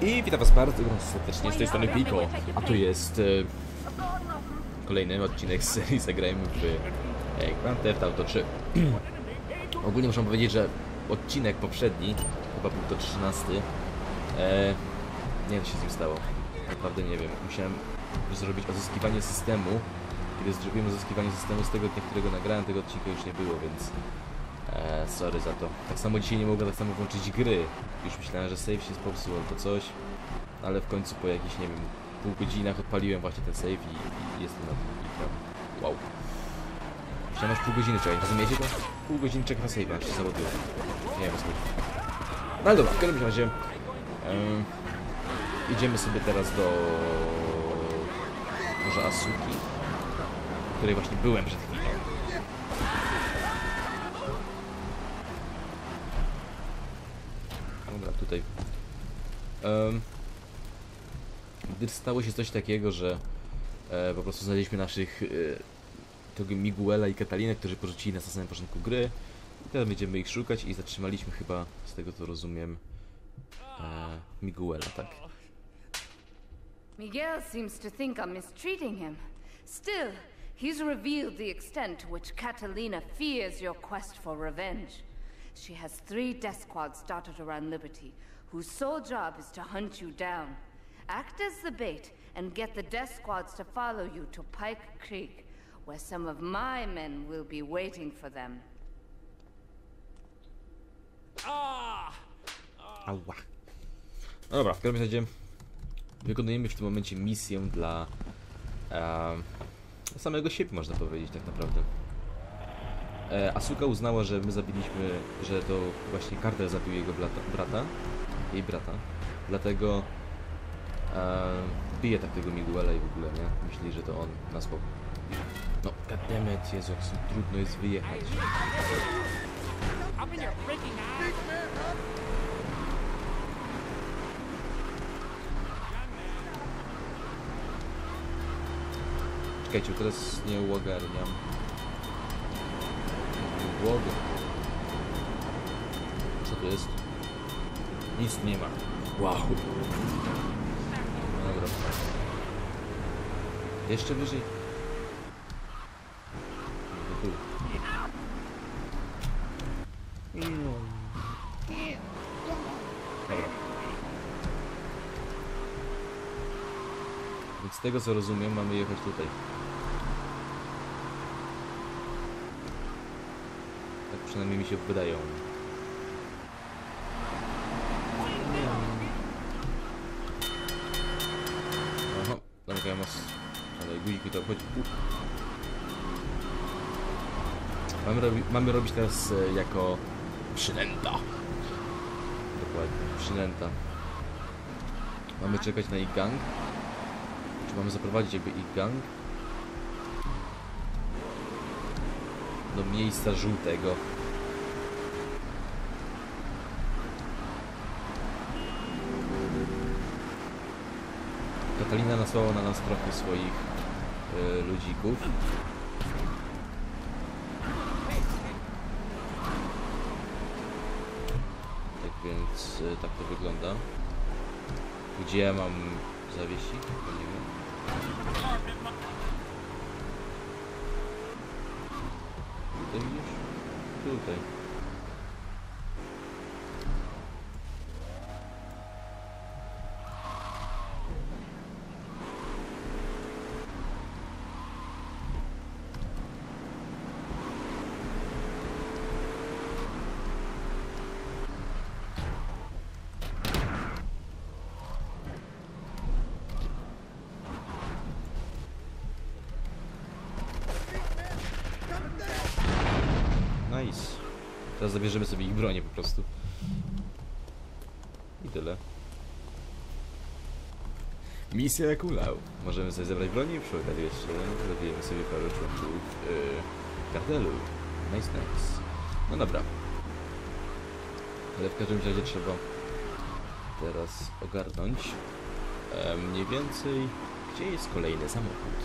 I witam was bardzo serdecznie, z tej strony Piko, a to jest kolejny odcinek z serii Zagrajmy w Grand Theft Auto 3. Ogólnie muszę powiedzieć, że odcinek poprzedni, chyba był to 13, nie wiem co się z nim stało, naprawdę nie wiem. Musiałem zrobić odzyskiwanie systemu. Kiedy zrobiłem odzyskiwanie systemu z tego dnia, którego nagrałem, tego odcinka już nie było, więc sorry za to. Tak samo dzisiaj nie mogłem tak samo włączyć gry. Już myślałem, że save się popsuł albo coś, ale w końcu po jakichś, nie wiem, pół godzinach odpaliłem właśnie ten save i jestem na tym. Wow. Musiałem aż pół godziny czekać, rozumiecie to? Pół godziny czekać na save, aż się załaduję. Nie wiem, skąd. No ale dobra, w każdym razie idziemy sobie teraz do może Asuki, w której właśnie byłem przed chwilą. Dobra, tutaj. Gdy stało się coś takiego, że po prostu znaleźliśmy naszych tego Miguela i Katalinę, którzy porzucili nas na samym początku gry. I teraz będziemy ich szukać i zatrzymaliśmy chyba, z tego co rozumiem, Miguela, tak? Miguel seems to think I'm mistreating him. Still, he's revealed the extent to which Catalina fears your quest for revenge. She has 3 death squads dotted around Liberty, whose sole job is to hunt you down. Act as the bait and get the death squads to follow you to Pike Creek, where some of my men will be waiting for them. Ała. No dobra, w każdym razie wykonujemy w tym momencie misję dla samego siebie, można powiedzieć, tak naprawdę. Asuka uznała, że my zabiliśmy, że to właśnie Carter zabił jej brata, dlatego bije tak tego Miguela i w ogóle, nie? Myśli, że to on nas po... No, goddammit, Jezu, jak trudno jest wyjechać. Czekajcie, teraz nie ogarniam. Głowy. Co to jest? Nic nie ma. Wow. Dobra. Jeszcze wyżej. Tu. Dobra. Więc z tego co rozumiem, mamy jechać tutaj. Tak przynajmniej mi się wydają. Aha, zamykałem nas. Ale guzik mi to obchodzi. Mamy robić teraz jako przynęta. Dokładnie, przynęta. Mamy czekać na ich gang. Czy mamy zaprowadzić jakby ich gang do miejsca żółtego. Katalina nasłała na nas trochę swoich ludzików. Tak więc tak to wygląda. Gdzie ja mam zawiesić? Bo nie wiem. Tutaj widzisz? Tutaj. Nice. Teraz zabierzemy sobie ich bronię po prostu. I tyle. Misja jak ulał. Możemy sobie zebrać broni i przy okazji jeszcze zabijemy sobie parę członków kartelu. Nice. No dobra. Ale w każdym razie trzeba teraz ogarnąć mniej więcej, gdzie jest kolejny samochód.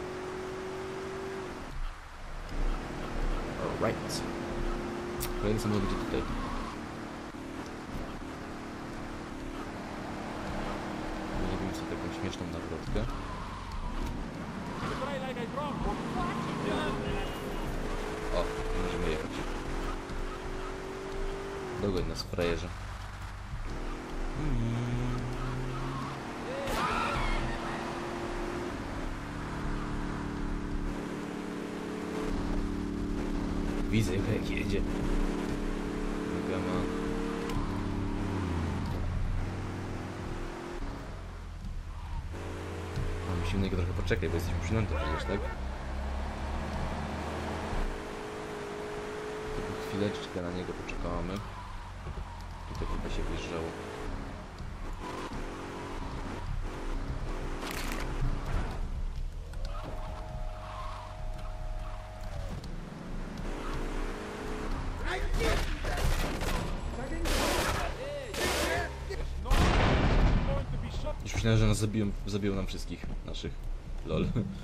Alright. Kolejny samochód będzie tutaj. taką śmieszną nawrotkę. O, możemy jechać. Dogoń nas, frajerze. Widzę, jak jedzie. Gama. Musimy na niego trochę poczekać, bo jesteśmy przynęty przecież, tak? Tylko chwileczkę na niego poczekamy. Tutaj chyba się wyjeżdżało. Już myślałem, że nas zabiją nam wszystkich naszych. Lol.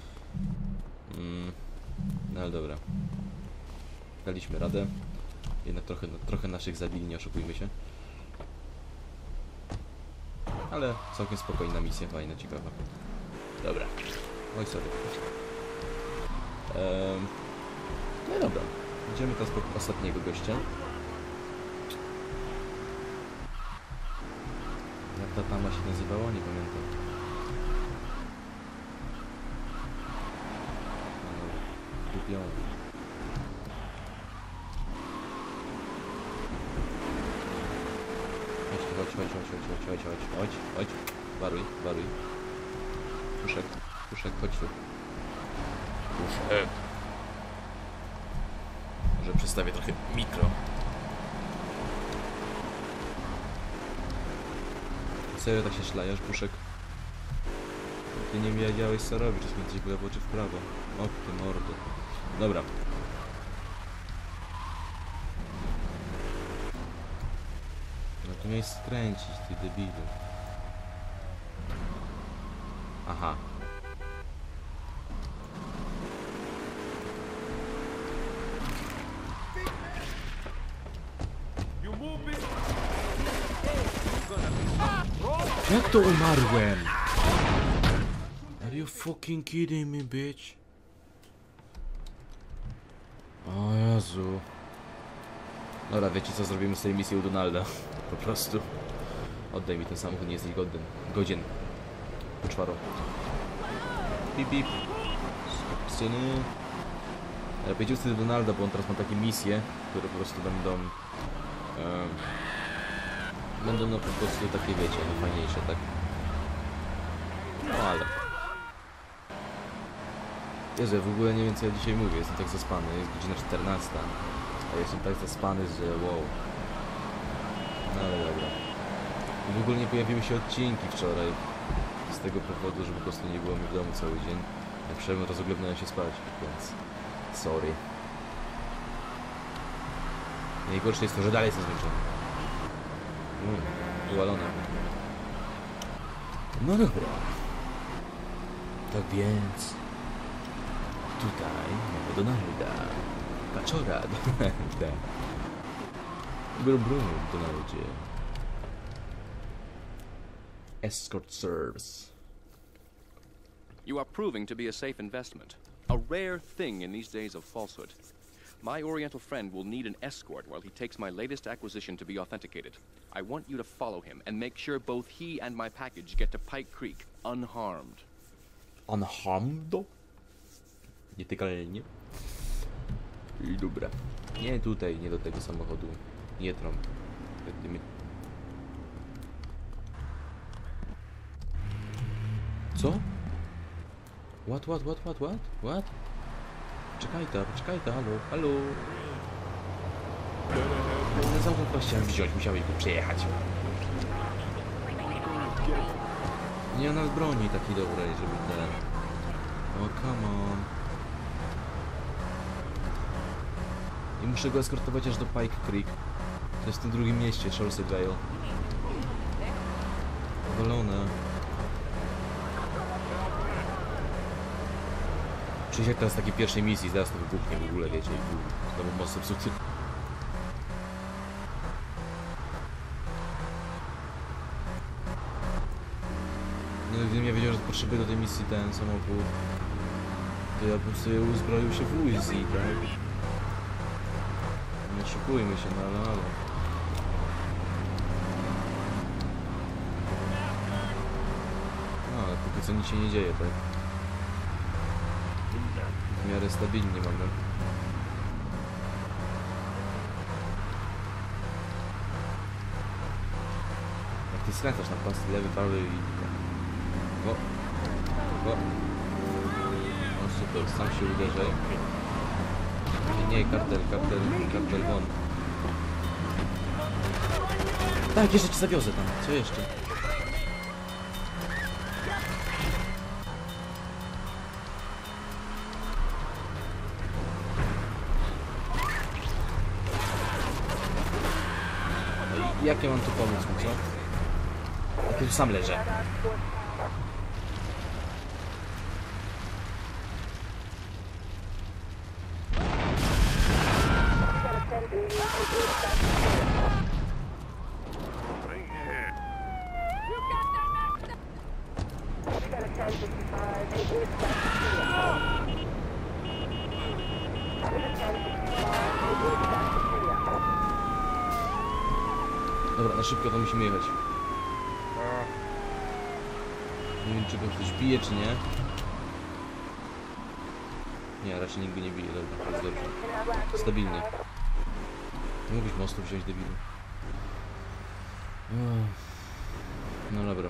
No ale dobra. Daliśmy radę. Jednak trochę naszych zabili, nie oszukujmy się. Ale całkiem spokojna misja, fajna, ciekawa. Dobra. Oj, sorry. No dobra. Idziemy teraz po ostatniego gościa. Jak ta tama się nazywała? Nie pamiętam. Kupią. Chodź. Waruj. Puszek, chodź tu. Puszek. Może przestawię trochę mikro. Serio tak się szlajasz, Puszek? Ty nie wiedziałeś co robić, czy jesteś w lewo czy w prawo. O ty mordo. Dobra. No tu miałeś skręcić, ty debilu. Aha. Jak to umarłem? Are you fucking kidding me, bitch? O Jezu. Dobra, wiecie co zrobimy z tej misji u Donalda? Po prostu. Oddaj mi ten samochód, nie jesteś godzien. Poczwaro. Pip pip. Sceny. Powiedział wtedy Donalda, bo on teraz ma takie misje, które po prostu będą no po prostu takie, wiecie, no fajniejsze, tak? No ale... Jezu, ja w ogóle nie wiem co ja dzisiaj mówię, jestem tak zaspany, jest godzina 14, a jestem tak zaspany, że wow. No ale dobra. I w ogóle nie pojawiły się odcinki wczoraj, z tego powodu, że po prostu nie było mi w domu cały dzień. Jak wszedłem, rozoglądałem się spać, więc... sorry. Najgorsze jest to, że dalej jestem zmęczony. Uwalone. No dobra. Tak więc... tutaj mamy Donalda. Kaczora Donalda. Brum Donaldzie. Escort service. You are proving to be a safe investment. A rare thing in these days of falsehood. My Oriental friend will need an escort while he takes my latest acquisition to be authenticated. I want you to follow him and make sure both he and my package get to Pike Creek unharmed. Unharmed? Nietykalnie. I dobra. Nie tutaj, nie do tego samochodu. Nie trąb. Co? What? Poczekaj ta, halo. Ten samochód chyba chciałem wziąć, musiałeś go przejechać. Nie ma nas broni takiej dobrej, żeby ten... O, come on. I muszę go eskortować aż do Pike Creek. To jest w tym drugim mieście, Shoresdale. Wolone. Czyli jak teraz takiej pierwszej misji, zaraz to wybuchnie w ogóle, wiecie, i znowu mocno psuty. No, gdybym ja wiedział, że potrzebuję do tej misji ten samochód, to ja bym sobie uzbroił się w Uzi, tak? Nie szykujmy się, no ale... No, ale póki co nic się nie dzieje, tak? W miarę stabilnie mamy. Jak ty skręcasz na pas lewy, prawy i... O! O! No super, sam się uderzaj. Nie, kartel won. Tak, jeszcze cię zawiozę tam. Co jeszcze? No i jak ja mam tu pomóc mu, co? Jak ja tu sam leżę. Dobra, na szybko to musimy jechać. Nie wiem, czy go ktoś bije, czy nie. Nie, raczej nikt go nie bije, dobra, to jest dobrze. Stabilnie. Nie mógłbyś mostu wziąć, debilu. No dobra.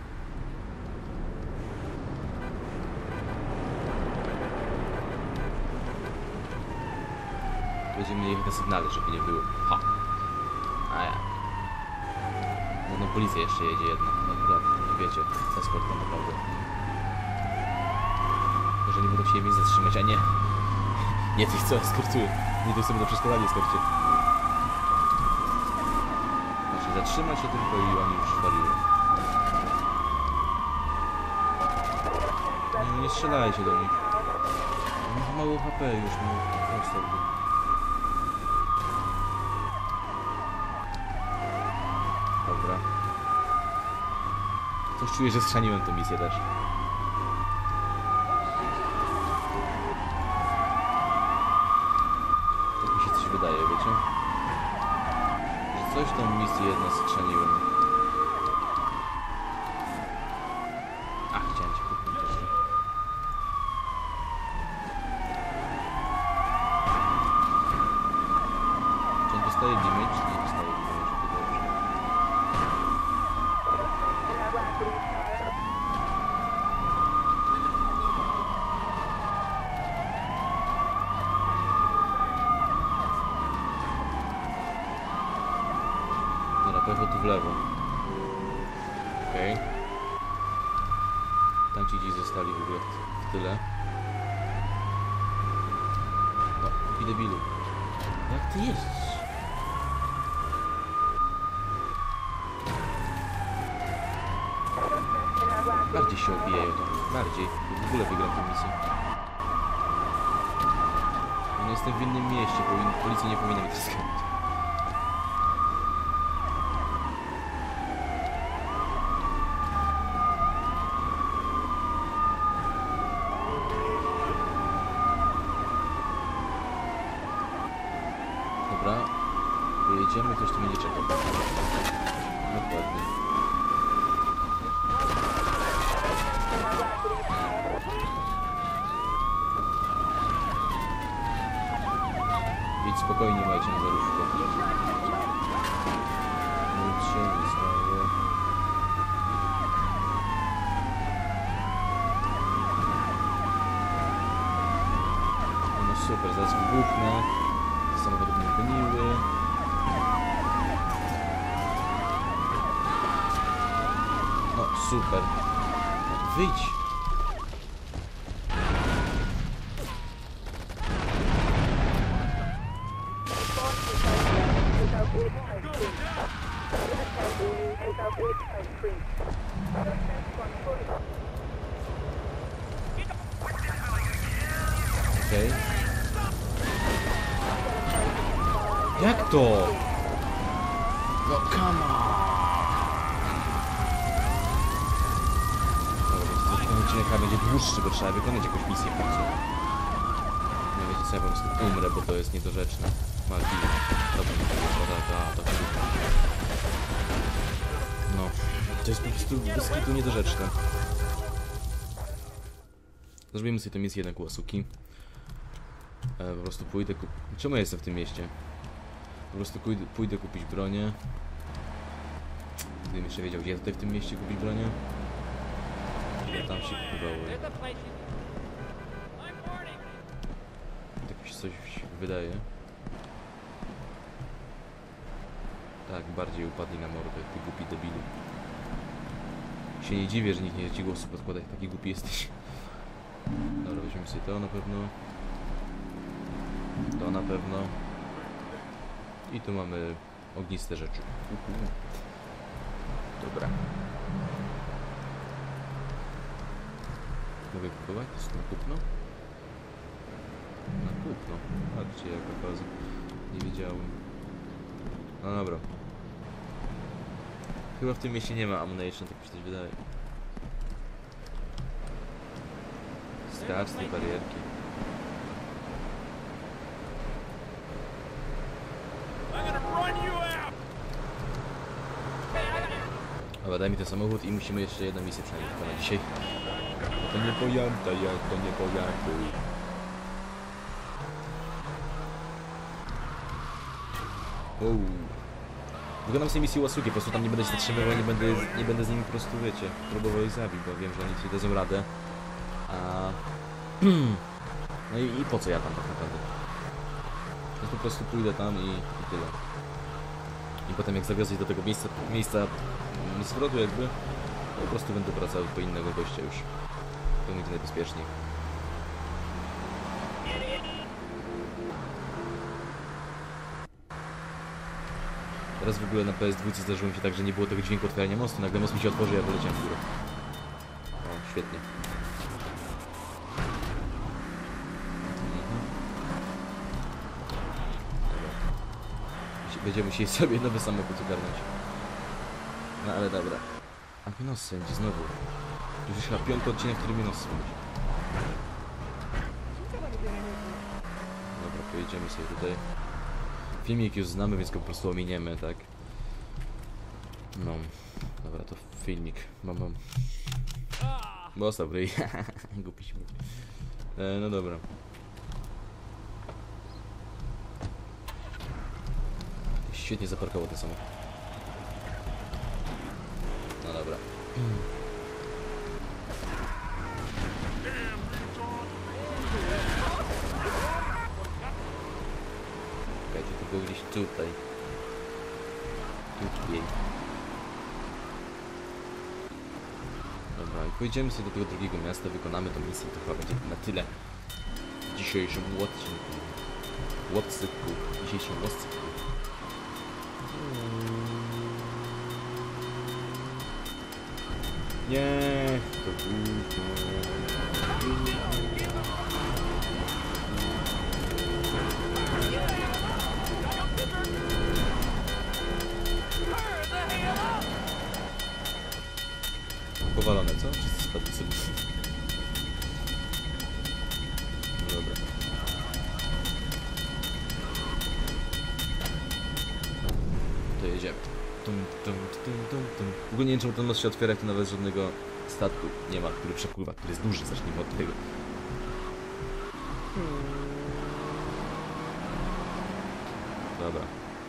Będziemy jechać na sygnale, żeby nie było. Ha! A ja. No policja jeszcze jedzie jedna. No akurat, wiecie, eskortem naprawdę. Może nie będą chcieli mnie zatrzymać, a nie. Nie tych, co eskortują. Nie tych, co będą przeszkadzali eskorcie. Znaczy zatrzymać się tylko i oni już waliły. Nie strzelajcie do nich. Mam mało HP już, no. Dobra. Coś czuję, że schrzaniłem tę misję też. Tak mi się coś wydaje, wiecie? Że coś tą misję jednak schrzaniłem. Ach, chciałem cię kupić jeszcze. Czy on dostaje damage? Nie dostaje damage, to dobrze. Dobra, pojechał tu w lewo. Okej. Tam ci gdzieś zostali w ogóle w tyle. No, i debilu. Jak ty jeździsz? Bardziej się obijają to. Bardziej. W ogóle wygram tę misję. No, jestem w innym mieście, policja nie powinna mnie troskać. Dobra. Pojedziemy, ktoś tu będzie czekał. Dokładnie. Idź spokojnie, majcie na zarówkę. Nic się nie stało. No super, zaraz wybuchnę. Samochody mnie goniły. No super. Wyjdź. Okej. Jak to? No come on. odcinek chyba będzie dłuższy, bo trzeba wykonać jakąś misję w końcu. Nie wiecie co, ja po prostu umrę, bo to jest niedorzeczne. Malki. Dobra, to no. To jest po prostu bez kitu niedorzeczne. Zrobimy sobie tę misję na Kuwasuki. Po prostu pójdę Czemu ja jestem w tym mieście? Po prostu pójdę kupić bronię. Gdybym jeszcze wiedział, gdzie tutaj w tym mieście kupić bronię. Ja tam się kupowały. Tak mi się coś wydaje. Tak, bardziej upadli na mordę, ty głupi debilu. Się nie dziwię, że nikt nie ci głosu podkładać, taki głupi jesteś. Dobra, weźmiemy sobie to na pewno. To na pewno. I tu mamy ogniste rzeczy. Dobra. Mogę kupować? To jest na kupno? Na kupno. Patrzcie jaka baza. Nie wiedziałem. No dobra. Chyba w tym mieście nie ma ammunition, tak mi się coś wydaje. Skacz tej barierki. Dobra, daj mi ten samochód i musimy jeszcze jedną misję przynajmniej wykonać dzisiaj. To nie pojęta, jak to nie pojęty. Wykonam sobie misję Łasuki, po prostu tam nie będę się zatrzymywał, nie będę z nimi po prostu, wiecie, próbował ich zabić, bo wiem, że oni sobie dadzą radę. No i po co ja tam tak naprawdę? Więc po prostu pójdę tam i tyle. I potem jak zawiozę do tego miejsca zwrotu jakby, po prostu będę wracał do innego gościa już. To będzie najbezpieczniej. Teraz w ogóle na PS2 zdarzyło mi się tak, że nie było tego dźwięku otwierania mostu. Nagle most mi się otworzył, ja poleciałem w górę. O, świetnie. Będziemy musieli sobie nowy samochód ogarnąć. No ale dobra. A mnie nos sędzi znowu. To już chyba 5. odcinek, który mnie nos sędzi. Dobra, pojedziemy sobie tutaj. Filmik już znamy, więc go po prostu ominiemy, tak? No. Dobra, to filmik. Mam. Bo dobry. Głupi śmiech. No dobra. Świetnie zaparkował ten samochód. No dobra. Czekajcie, to było gdzieś tutaj. Tutaj. Dobra, i pojedziemy sobie do tego drugiego miasta, wykonamy tą misję, to chyba będzie na tyle w dzisiejszym odcinku. Nie, to gówno. Powalone, co? Wszyscy spadli sobie. No dobra. To jedziemy. W ogóle nie wiem, czemu ten most się otwiera, jak tu nawet żadnego statku nie ma, który przepływa, który jest duży. Zacznijmy od tego. Dobra.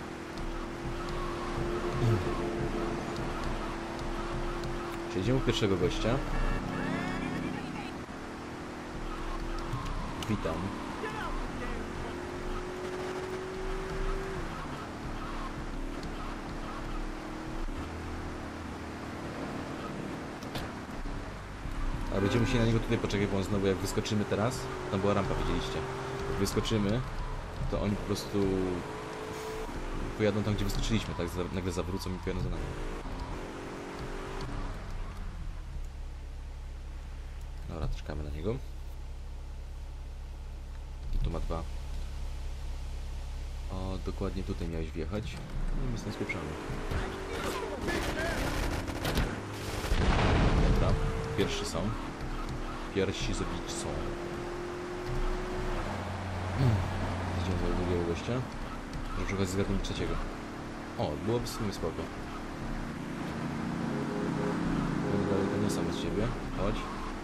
Przejdziemy u pierwszego gościa. Witam. A będziemy musieli na niego tutaj poczekać, bo on znowu jak wyskoczymy teraz, tam była rampa, widzieliście. Jak wyskoczymy, to oni po prostu pojadą tam, gdzie wyskoczyliśmy, tak? Nagle zawrócą i pojadą za nami. Dobra, czekamy na niego. I tu ma 2. O, dokładnie tutaj miałeś wjechać. No i my stąd spieprzamy. Dobra, pierwszy są. Piersi zabójcą. Idziemy do drugiego gościa. Może przy okazji zgadnijmy trzeciego. O, byłoby w sumie spoko. Daleko nie sam z siebie. Chodź.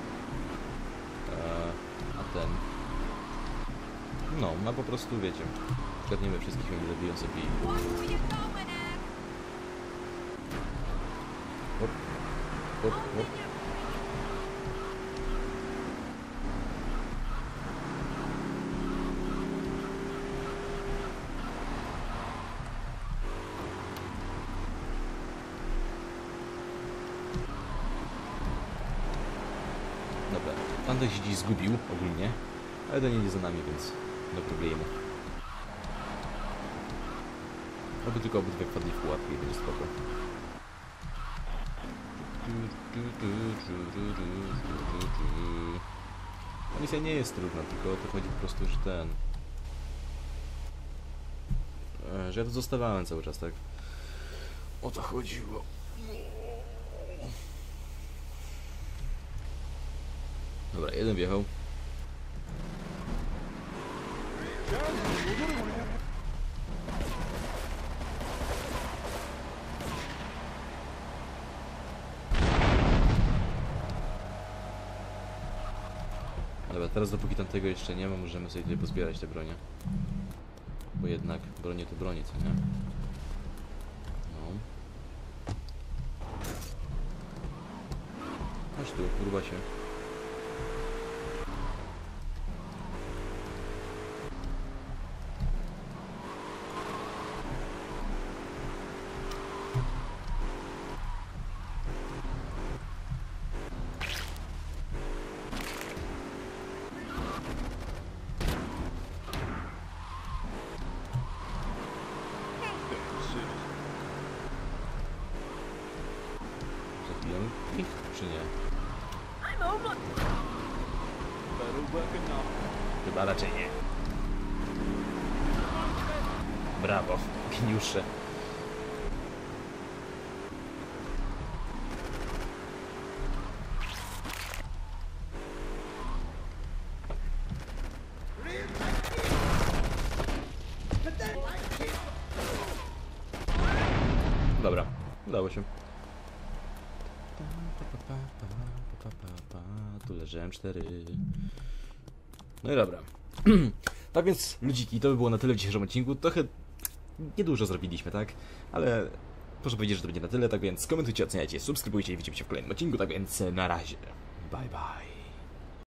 A ten... No, ma po prostu, wiecie. Zgadniemy wszystkich, oni zabiją sobie i... Hop. Hop, hop. Dobra, pan się dziś zgubił ogólnie, ale to nie idzie za nami, więc no problemu. Oby tylko obydwie wpadli w pułapki i będzie spoko. Ta misja nie jest trudna, tylko o to chodzi po prostu, że ten... że ja to zostawałem cały czas, tak? O to chodziło. Dobra, jeden wjechał. Dobra, teraz dopóki tamtego jeszcze nie ma, możemy sobie tutaj pozbierać te bronie. Bo jednak bronie to bronie, co nie? No. Chodź tu, kurwa się. Zabijamy ich, czy nie? Chyba raczej nie. Brawo, geniusze. Dobra, udało się. Tu leży M4. No i dobra. Tak więc, ludziki, to by było na tyle w dzisiejszym odcinku. Trochę niedużo zrobiliśmy, tak? Ale proszę powiedzieć, że to będzie na tyle. Tak więc komentujcie, oceniajcie, subskrybujcie i widzimy się w kolejnym odcinku. Tak więc na razie. Bye bye.